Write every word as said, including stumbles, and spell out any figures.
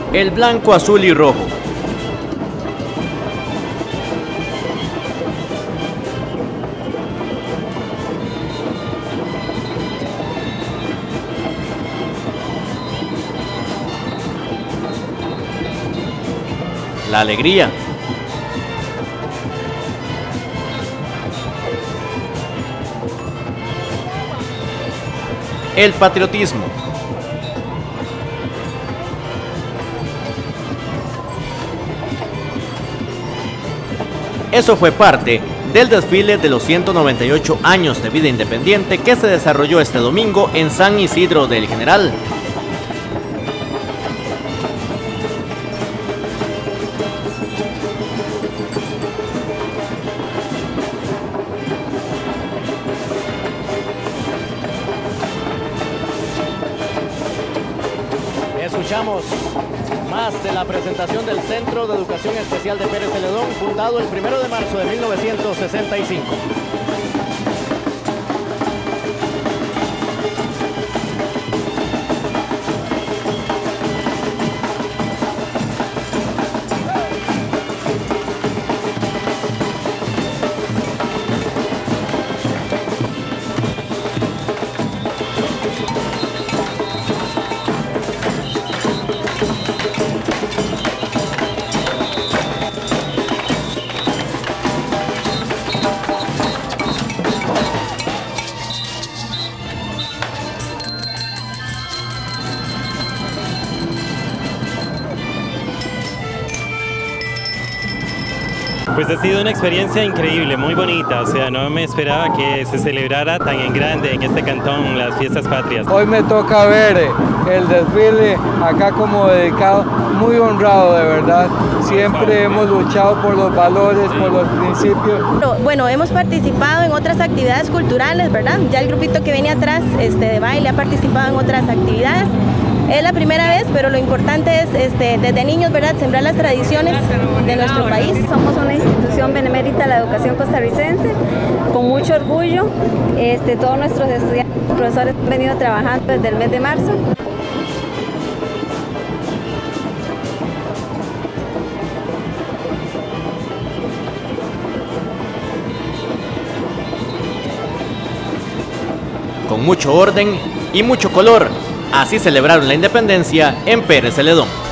el blanco, azul y rojo. La alegría. El patriotismo. Eso fue parte del desfile de los ciento noventa y ocho años de vida independiente que se desarrolló este domingo en San Isidro del General. Escuchamos más de la presentación del Centro de Educación Especial de Pérez Celedón, fundado el primero de marzo de mil novecientos sesenta y cinco. Pues ha sido una experiencia increíble, muy bonita, o sea, no me esperaba que se celebrara tan en grande en este cantón las fiestas patrias. Hoy me toca ver el desfile acá como dedicado, muy honrado de verdad, siempre hemos luchado por los valores, por los principios. Bueno, hemos participado en otras actividades culturales, ¿verdad? Ya el grupito que viene atrás este, de baile ha participado en otras actividades. Es la primera vez, pero lo importante es este, desde niños, ¿verdad?, sembrar las tradiciones de nuestro país. Somos una institución benemérita de la educación costarricense, con mucho orgullo. Este, todos nuestros estudiantes y profesores han venido trabajando desde el mes de marzo. Con mucho orden y mucho color, así celebraron la independencia en Pérez Celedón.